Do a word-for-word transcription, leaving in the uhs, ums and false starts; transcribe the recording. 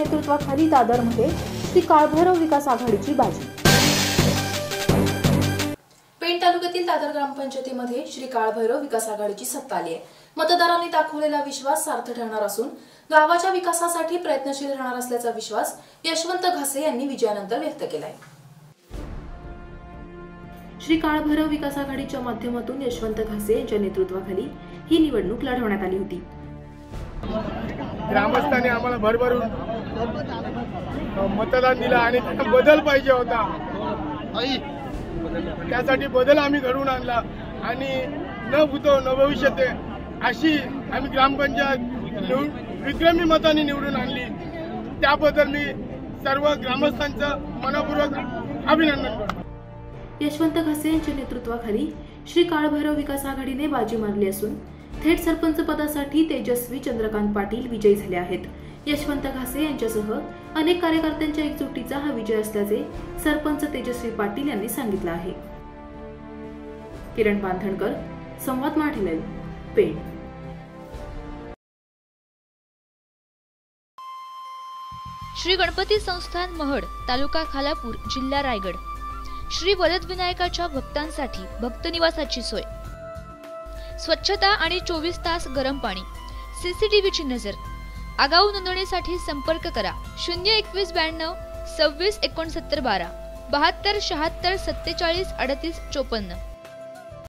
नेतृत्वाखाली दादरमध्ये श्री काळभैरव विकास आघाडीची बाजी। पेण तालुक्यातील दादर ग्रामपंचायतीमध्ये श्री काळभैरव विकास आघाडीची सत्ता आली आहे। मतदारांनी दाखवलेला विश्वास सार्थ ठरणार असून गावाच्या विकासासाठी प्रयत्नशील राहणार असल्याचा विश्वास यशवंत घासे यांनी विजयानंतर व्यक्त केला आहे। श्री काळभैरव विकास आघाडीच्या माध्यमातून यशवंत घासे यांच्या नेतृत्वाखाली ही निवडणूक लढवण्यात आली होती। ग्रामस्थांनी आम्हाला भरभरून मतदान दिलं आणि त्याचा बदल पाहिजे होता, त्यासाठी बदल आम्ही घडवून आणला आणि न भूतो न भविष्यते अशी आम्ही ग्रामपंचायत विक्रमी मताने निवडून आणली। त्याबद्दल मी सर्व ग्रामस्थांचं मनपूर्वक अभिनंदन करतो। यशवंत घासे यांच्या नेतृत्वाखाली श्री काळभैरव विकास आघाडीने बाजी मारली असून थेट सरपंच पदासाठी तेजस्वी चंद्रकांत पाटील विजयी झाले आहेत। यशवंत घासे यांच्यासह अनेक कार्यकर्त्यांच्या एकजुटीचा हा विजय असल्याचे सरपंच तेजस्वी पाटील यांनी सांगितलं आहे। किरण बांधणकर, संवाद मराठी लाईव्ह, पेण। श्री गणपती संस्थान महड, तालुका खालापूर, जिल्हा रायगड। श्री वरदविनायकाच्या भक्तांसाठी भक्तनिवासाची सोय, स्वच्छता आणि चोवीस तास गरम पाणी, सीसीटीव्हीची नजर। आगाऊ नोंदणीसाठी संपर्क करा शून्य एकवीस ब्याण्णव सव्वीस एकोणसत्तर बारा बहात्तर शहात्तर सत्तेचाळीस अडतीस चोपन्न।